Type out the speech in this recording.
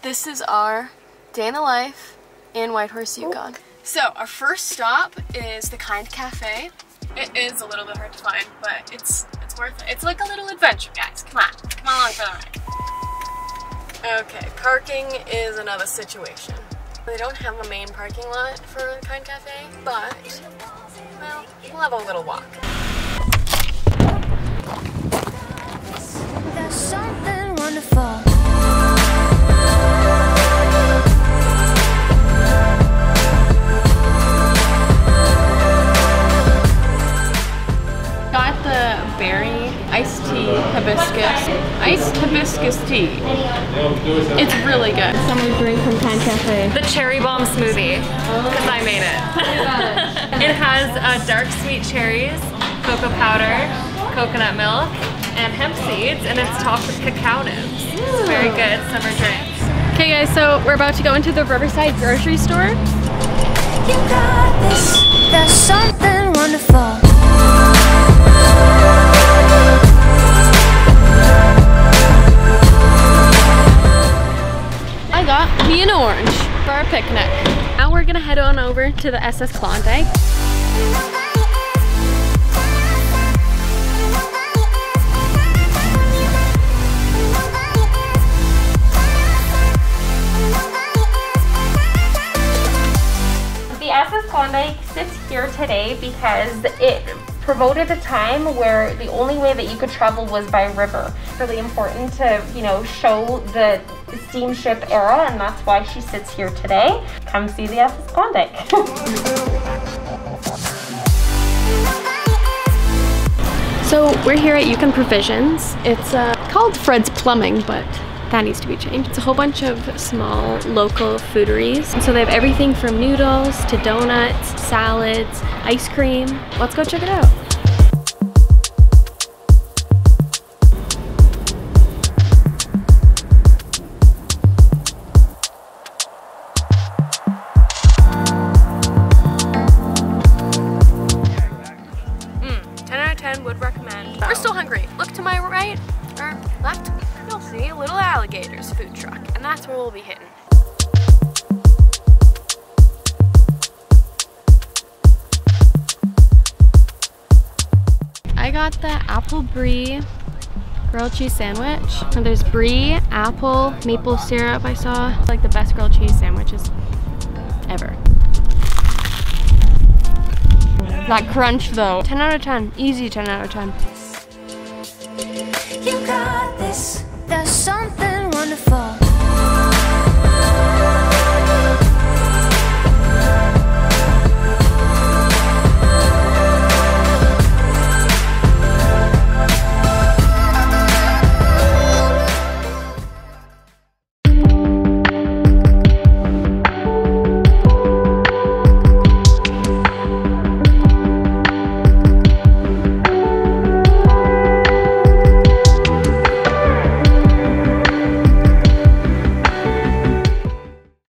This is our day in the life in Whitehorse, Yukon. So our first stop is the Kind Cafe. It is a little bit hard to find, but it's worth it. It's like a little adventure, guys. Come along for the ride. Okay, parking is another situation. They don't have a main parking lot for Kind Cafe, but well, we'll have a little walk. There's something wonderful. Got the berry iced tea hibiscus. Iced hibiscus tea. It's really good. Summer drink from Kind Cafe. The cherry bomb smoothie, because I made it. It has dark sweet cherries, cocoa powder, coconut milk, and hemp seeds, and it's topped with cacao nibs. It's very good summer drink. Okay guys, so we're about to go into the Riverside grocery store. You got this. There's something wonderful. I got me an orange for our picnic. Now we're gonna head on over to the SS Klondike. The SS Klondike sits here today because it promoted a time where the only way that you could travel was by river. Really important to, you know, show the steamship era, and that's why she sits here today. Come see the SS Klondike. So we're here at Yukon Provisions. It's called Fred's Plumbing, but that needs to be changed. It's a whole bunch of small local fooderies. And so they have everything from noodles to donuts, salads, ice cream. Let's go check it out. Would recommend. We're still hungry. Look to my right or left, you'll see a little alligator's food truck, and that's where we'll be hitting. I got the apple brie grilled cheese sandwich. And there's brie, apple, maple syrup. I saw like the best grilled cheese sandwiches ever. That crunch though. 10 out of 10. Easy 10 out of 10. You got this. There's something wonderful.